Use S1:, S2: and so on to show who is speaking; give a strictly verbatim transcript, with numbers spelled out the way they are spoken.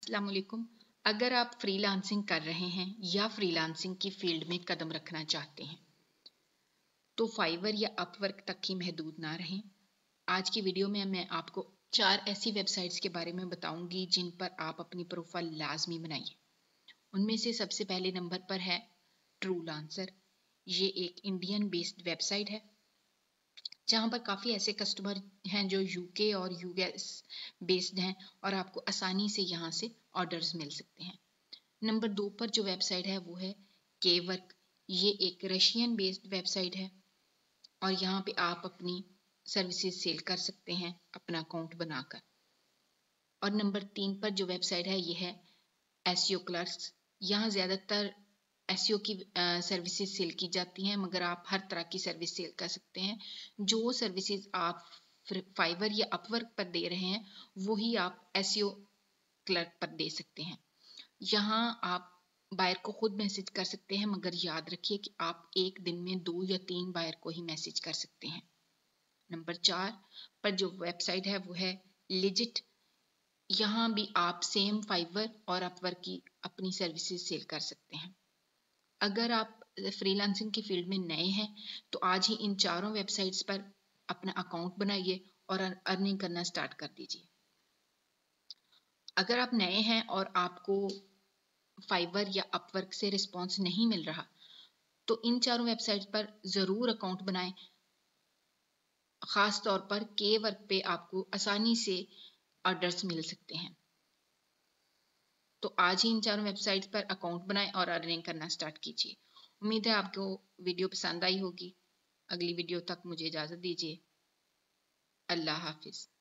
S1: अस्सलाम वालेकुम। अगर आप फ्रीलांसिंग कर रहे हैं या फ्रीलांसिंग की फील्ड में कदम रखना चाहते हैं तो फाइवर या अपवर्क तक ही महदूद ना रहें। आज की वीडियो में मैं आपको चार ऐसी वेबसाइट्स के बारे में बताऊंगी जिन पर आप अपनी प्रोफाइल लाजमी बनाइए। उनमें से सबसे पहले नंबर पर है ट्रूलांसर। ये एक इंडियन बेस्ड वेबसाइट है जहाँ पर काफ़ी ऐसे कस्टमर हैं जो यूके और यूएस बेस्ड हैं और आपको आसानी से यहाँ से ऑर्डर्स मिल सकते हैं। नंबर दो पर जो वेबसाइट है वो है केवर्क। ये एक रशियन बेस्ड वेबसाइट है और यहाँ पे आप अपनी सर्विसेज सेल कर सकते हैं अपना अकाउंट बनाकर। और नंबर तीन पर जो वेबसाइट है ये है एसईओ क्लर्क्स। यहाँ ज़्यादातर एसईओ की सर्विसेज सेल की जाती हैं, मगर आप हर तरह की सर्विस सेल कर सकते हैं। जो सर्विसेज आप फाइवर या अपवर्क पर दे रहे हैं वही आप एसईओ क्लर्क पर दे सकते हैं। यहाँ आप बायर को खुद मैसेज कर सकते हैं, मगर याद रखिए कि आप एक दिन में दो या तीन बायर को ही मैसेज कर सकते हैं। नंबर चार पर जो वेबसाइट है वो है लिजिट। यहाँ भी आप सेम फाइवर और अपवर्क की अपनी सर्विसेज सेल कर सकते हैं। अगर आप फ्रीलांसिंग की फील्ड में नए हैं तो आज ही इन चारों वेबसाइट्स पर अपना अकाउंट बनाइए और अर्निंग करना स्टार्ट कर दीजिए। अगर आप नए हैं और आपको फाइवर या अपवर्क से रिस्पॉन्स नहीं मिल रहा तो इन चारों वेबसाइट पर ज़रूर अकाउंट बनाएं। ख़ास तौर पर के वर्क पे आपको आसानी से ऑर्डर्स मिल सकते हैं। तो आज ही इन चारों वेबसाइट्स पर अकाउंट बनाएं और अर्निंग करना स्टार्ट कीजिए। उम्मीद है आपको वीडियो पसंद आई होगी। अगली वीडियो तक मुझे इजाज़त दीजिए। अल्लाह हाफिज़।